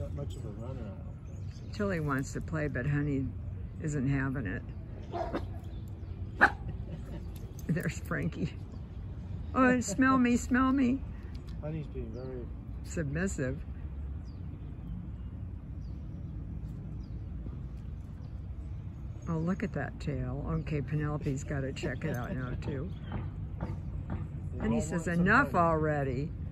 that much of a runner, I don't think. So. Tilly wants to play, but Honey isn't having it. There's Frankie. Oh, smell me, smell me. Honey's being very submissive. Oh, look at that tail. Okay, Penelope's got to check it out now, too. And he says, enough already.